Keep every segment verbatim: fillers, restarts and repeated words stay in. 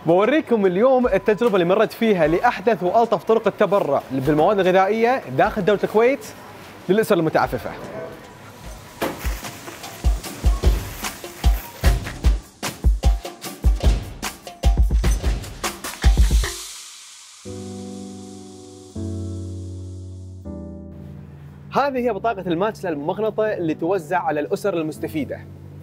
بوريكم اليوم التجربة اللي مرت فيها لأحدث وألطف طرق التبرع بالمواد الغذائية داخل دولة الكويت للأسر المتعففة. هذه هي بطاقة الماتشلة الممغنطة اللي توزع على الأسر المستفيدة.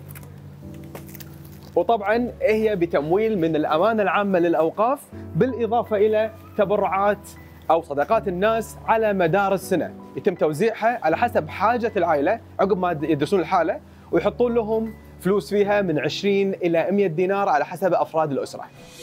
وطبعا هي بتمويل من الأمانة العامة للأوقاف، بالإضافة إلى تبرعات أو صدقات الناس على مدار السنة، يتم توزيعها على حسب حاجة العائلة عقب ما يدرسون الحالة، ويحطون لهم فلوس فيها من عشرين إلى مئة دينار على حسب أفراد الأسرة.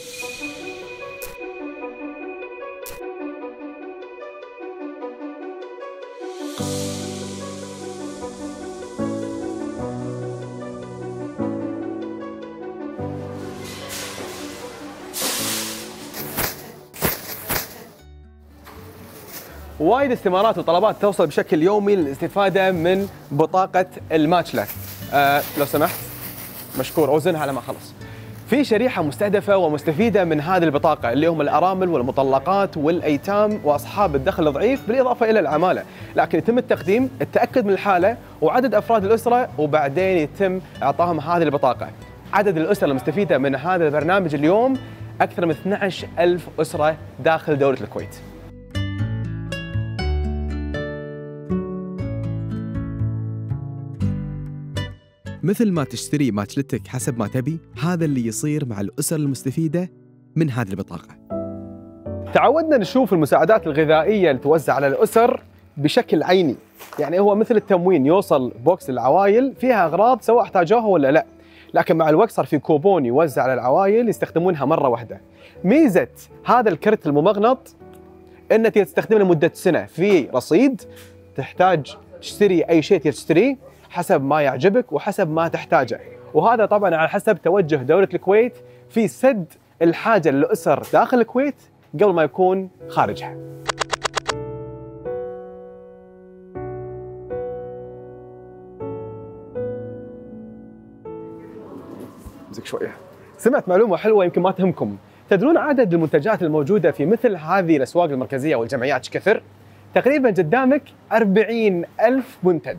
وايد استمارات وطلبات توصل بشكل يومي للاستفادة من بطاقة الماتشلة. أه لو سمحت مشكور، أوزنها على ما خلص. في شريحة مستهدفة ومستفيدة من هذه البطاقة اللي هم الأرامل والمطلقات والأيتام وأصحاب الدخل الضعيف، بالإضافة إلى العمالة، لكن يتم التقديم، التأكد من الحالة وعدد أفراد الأسرة، وبعدين يتم إعطائهم هذه البطاقة. عدد الأسر المستفيدة من هذا البرنامج اليوم أكثر من اثني عشر ألف أسرة داخل دولة الكويت. مثل ما تشتري ماتشلتك حسب ما تبي، هذا اللي يصير مع الأسر المستفيدة من هذه البطاقة. تعودنا نشوف المساعدات الغذائية اللي توزع على الأسر بشكل عيني، يعني هو مثل التموين، يوصل بوكس العوائل فيها أغراض سواء احتاجوها ولا لا، لكن مع الوقت صار في كوبون يوزع على العوائل يستخدمونها مرة واحدة. ميزة هذا الكرت الممغنط إنه تستخدمه لمدة سنة، في رصيد، تحتاج تشتري أي شيء تشتريه حسب ما يعجبك وحسب ما تحتاجه، وهذا طبعا على حسب توجه دولة الكويت في سد الحاجة للأسر داخل الكويت قبل ما يكون خارجها. امسك شوية. سمعت معلومة حلوة يمكن ما تهمكم. تدرون عدد المنتجات الموجودة في مثل هذه الأسواق المركزية والجمعيات ايش كثر؟ تقريبا قدامك أربعين ألف منتج.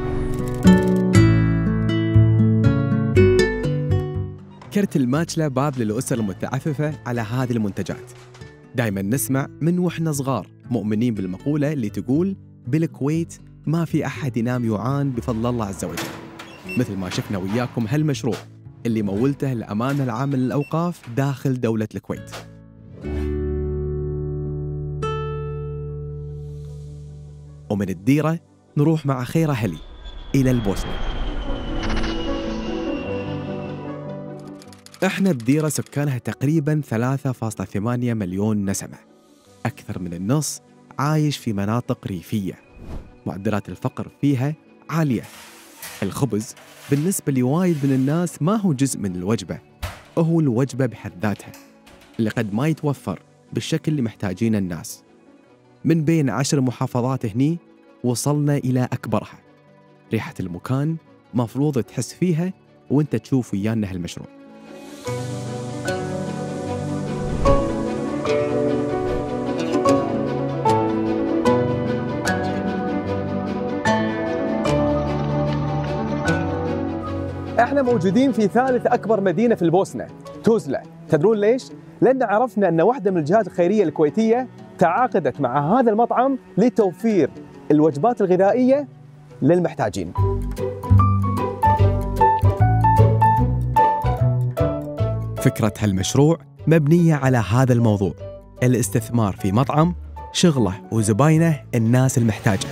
كرت الماتشلة باب للأسر المتعففة على هذه المنتجات. دائما نسمع من وإحنا صغار مؤمنين بالمقولة اللي تقول بالكويت ما في أحد ينام يعان بفضل الله عز وجل، مثل ما شفنا وياكم هالمشروع اللي مولته الأمانة العامة للأوقاف داخل دولة الكويت. ومن الديرة نروح مع خير أهلي إلى البوسنة. احنا بديرة سكانها تقريباً ثلاثة فاصلة ثمانية مليون نسمة، أكثر من النص عايش في مناطق ريفية، معدلات الفقر فيها عالية. الخبز بالنسبة لوايد من الناس ما هو جزء من الوجبة، هو الوجبة بحد ذاتها اللي قد ما يتوفر بالشكل اللي محتاجين الناس. من بين عشر محافظات هني وصلنا إلى أكبرها. ريحة المكان مفروض تحس فيها وانت تشوف ويانا هالمشروع. احنا موجودين في ثالث اكبر مدينه في البوسنه، توزلا. تدرون ليش؟ لان عرفنا ان واحده من الجهات الخيريه الكويتيه تعاقدت مع هذا المطعم لتوفير الوجبات الغذائيه للمحتاجين. فكرة هالمشروع مبنية على هذا الموضوع، الاستثمار في مطعم شغله وزباينه الناس المحتاجة.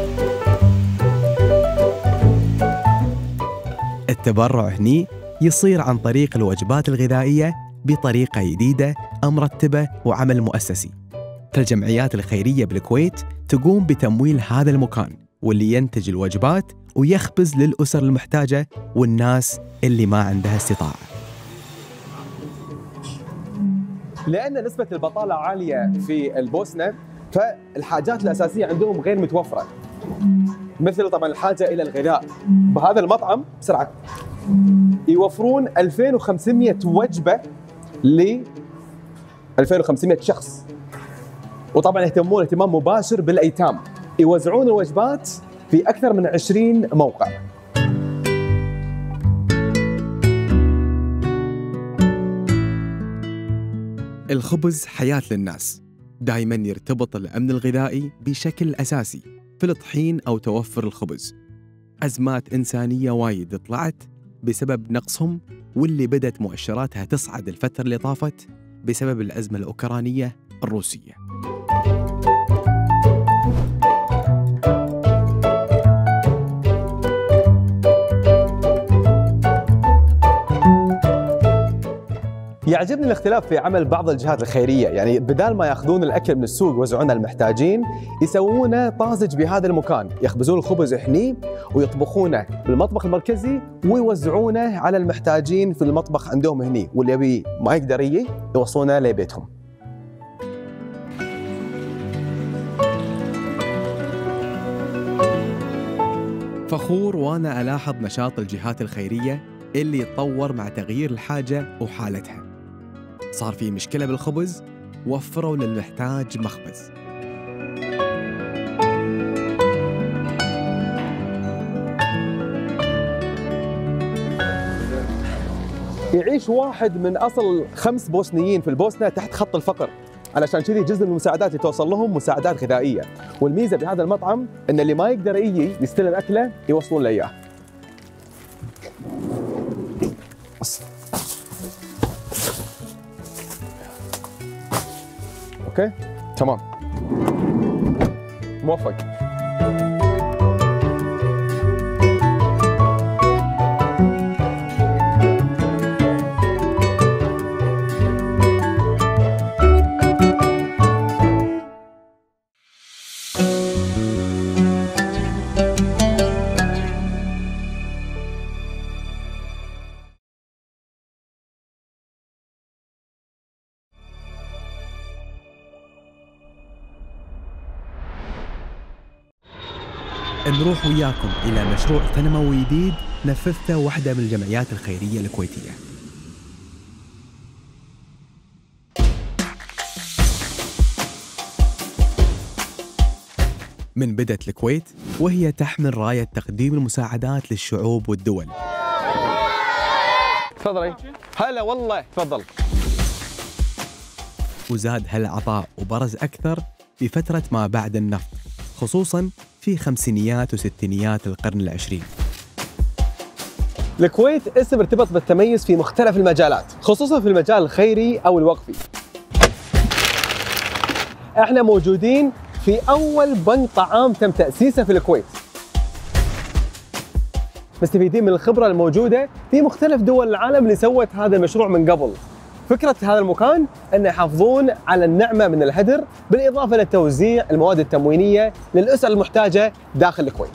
التبرع هني يصير عن طريق الوجبات الغذائية بطريقة جديدة مرتبة وعمل مؤسسي. فالجمعيات الخيرية بالكويت تقوم بتمويل هذا المكان واللي ينتج الوجبات ويخبز للأسر المحتاجة والناس اللي ما عندها استطاعة. لأن نسبة البطالة عالية في البوسنة، فالحاجات الأساسية عندهم غير متوفرة، مثل طبعا الحاجة إلى الغذاء. بهذا المطعم بسرعة يوفرون ألفين وخمسمئة وجبة ألفين وخمسمئة شخص. وطبعا يهتمون اهتمام مباشر بالايتام، يوزعون الوجبات في اكثر من عشرين موقع. الخبز حياة للناس، دائما يرتبط الأمن الغذائي بشكل أساسي في الطحين أو توفر الخبز. أزمات إنسانية وايد طلعت بسبب نقصهم، واللي بدت مؤشراتها تصعد الفترة اللي طافت بسبب الأزمة الأوكرانية الروسية. يعجبني الاختلاف في عمل بعض الجهات الخيرية، يعني بدال ما ياخذون الأكل من السوق ويوزعونه للمحتاجين، يسوونه طازج بهذا المكان، يخبزون الخبز هني ويطبخونه بالمطبخ المركزي ويوزعونه على المحتاجين في المطبخ عندهم هني، واللي يبي ما يقدر يجي يوصلونه لبيتهم. فخور وأنا ألاحظ نشاط الجهات الخيرية اللي يتطور مع تغيير الحاجة وحالتها. صار في مشكلة بالخبز، وفروا للمحتاج مخبز. يعيش واحد من أصل خمس بوسنيين في البوسنة تحت خط الفقر، علشان كذي جزء من المساعدات اللي توصل لهم مساعدات غذائية. والميزة بهذا المطعم إن اللي ما يقدر يجي يستلم أكله يوصلون له إياه. اوكي تمام، موفق. نروح وياكم إلى مشروع تنموي جديد نفذته واحدة من الجمعيات الخيرية الكويتية. من بدأت الكويت وهي تحمل راية تقديم المساعدات للشعوب والدول. تفضلي. هلا والله، تفضل. وزاد هالعطاء وبرز أكثر بفترة ما بعد النفط، خصوصاً في خمسينيات وستينيات القرن العشرين. الكويت اسم ارتبط بالتميز في مختلف المجالات، خصوصاً في المجال الخيري أو الوقفي. احنا موجودين في أول بنك طعام تم تأسيسه في الكويت، مستفيدين من الخبرة الموجودة في مختلف دول العالم اللي سوت هذا المشروع من قبل. فكرة هذا المكان أن يحافظون على النعمة من الهدر، بالإضافة لتوزيع المواد التموينية للأسر المحتاجة داخل الكويت.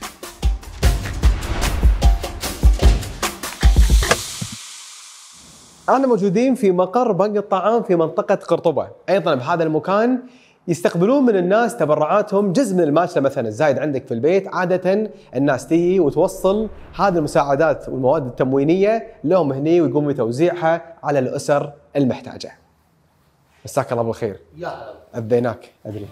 أنا موجودين في مقر بنك الطعام في منطقة قرطبة. أيضاً بهذا المكان يستقبلون من الناس تبرعاتهم، جزء من الماكلة مثلا الزايد عندك في البيت. عادة الناس تيجي وتوصل هذه المساعدات والمواد التموينية لهم هني ويقوموا بتوزيعها على الأسر المحتاجة. مساك الله بالخير. يا هلا. أذيناك أدري.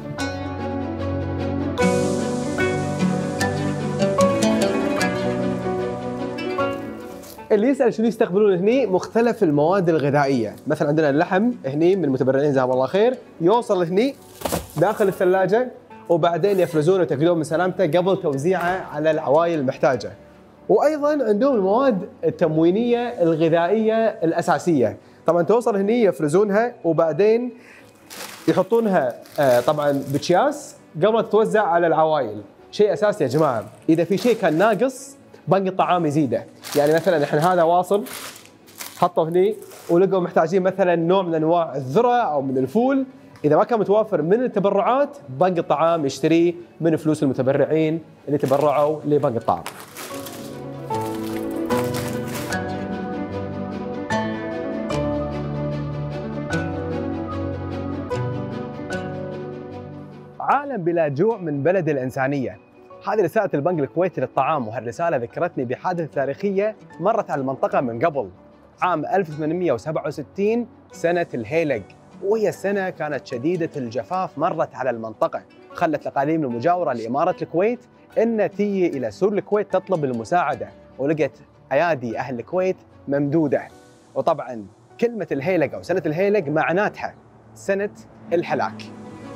اللي يسأل شنو يستقبلون هني، مختلف المواد الغذائية. مثلا عندنا اللحم هني من المتبرعين جزاهم الله خير، يوصل هني داخل الثلاجة وبعدين يفرزونه ويتأكدون من سلامته قبل توزيعه على العوائل المحتاجة. وأيضا عندهم المواد التموينية الغذائية الأساسية، طبعا توصل هني يفرزونها وبعدين يحطونها طبعا بأكياس قبل ما تتوزع على العوائل. شيء أساسي يا جماعة، إذا في شيء كان ناقص بنك الطعام يزيده. يعني مثلا احنا هذا واصل حطوا هني ولقوا محتاجين مثلا نوع من انواع الذره او من الفول، اذا ما كان متوفر من التبرعات بنك الطعام يشتريه من فلوس المتبرعين اللي تبرعوا لبنك الطعام. عالم بلا جوع من بلد الإنسانية. هذه رسالة البنك الكويتي للطعام، وهالرسالة ذكرتني بحادثة تاريخية مرت على المنطقة من قبل. عام ألف وثمانمئة وسبعة وستين سنة الهيلق، وهي السنة كانت شديدة الجفاف مرت على المنطقة، خلت الأقاليم المجاورة لإمارة الكويت أن تيجي إلى سور الكويت تطلب المساعدة، ولقت أيادي أهل الكويت ممدودة. وطبعاً كلمة الهيلق أو سنة الهيلق معناتها سنة الهلاك.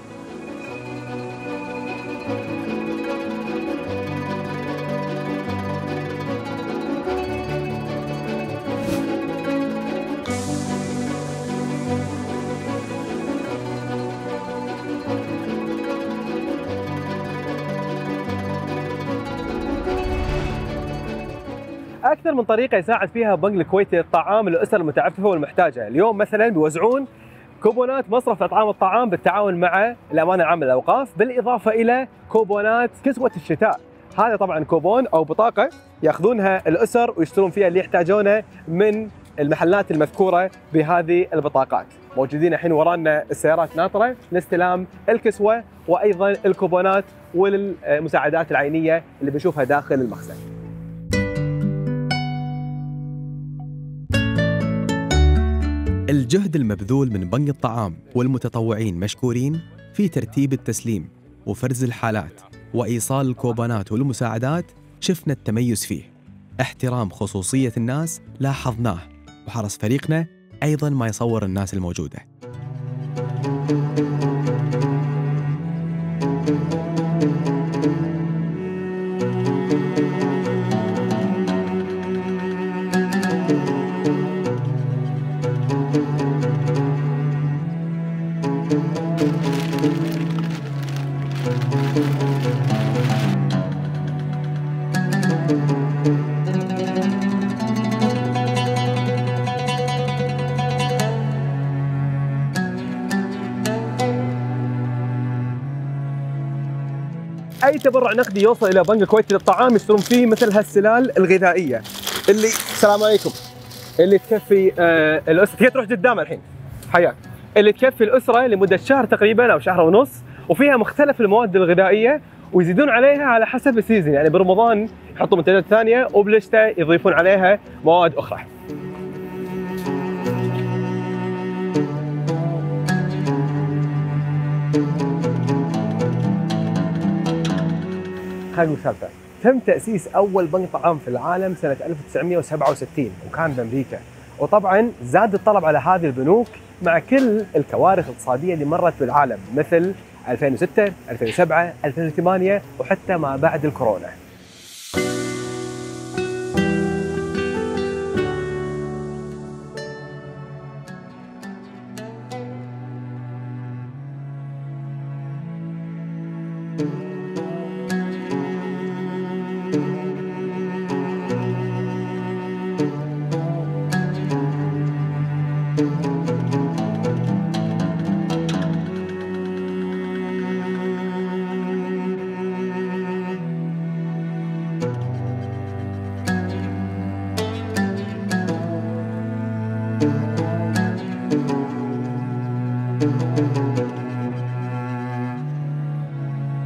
أكثر من طريقة يساعد فيها بنك الكويت الطعام للأسر المتعففة والمحتاجة. اليوم مثلا بيوزعون كوبونات مصرف أطعام الطعام بالتعاون مع الأمانة العامة للأوقاف، بالإضافة إلى كوبونات كسوة الشتاء. هذا طبعا كوبون أو بطاقة يأخذونها الأسر ويشترون فيها اللي يحتاجونه من المحلات المذكورة بهذه البطاقات. موجودين الحين ورانا السيارات ناطرة لاستلام الكسوة وأيضا الكوبونات والمساعدات العينية اللي بنشوفها داخل المخزن. الجهد المبذول من بنك الطعام والمتطوعين مشكورين في ترتيب التسليم وفرز الحالات وإيصال الكوبونات والمساعدات. شفنا التميز فيه، احترام خصوصية الناس لاحظناه، وحرص فريقنا أيضاً ما يصور الناس الموجودة. أي تبرع نقدي يوصل إلى بنك الكويت للطعام يشترون فيه مثل هالسلال الغذائية اللي السلام عليكم اللي تكفي آه الأسرة. تقدر تروح قدام الحين، حياك. اللي تكفي الأسرة لمدة شهر تقريبا أو شهر ونص، وفيها مختلف المواد الغذائية ويزيدون عليها على حسب السيزون. يعني برمضان يحطوا منتجات ثانية وبالشتاء يضيفون عليها مواد أخرى. خلينا نقول سالفة. تم تأسيس أول بنك طعام في العالم سنة ألف وتسعمئة وسبعة وستين وكان بأمريكا، وطبعاً زاد الطلب على هذه البنوك مع كل الكوارث الاقتصادية اللي مرت بالعالم مثل ألفين وستة، ألفين وسبعة، ألفين وثمانية وحتى ما بعد الكورونا.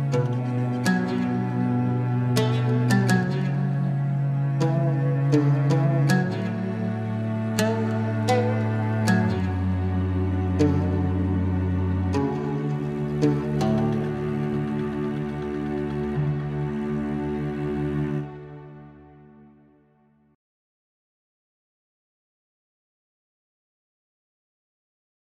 Thank you.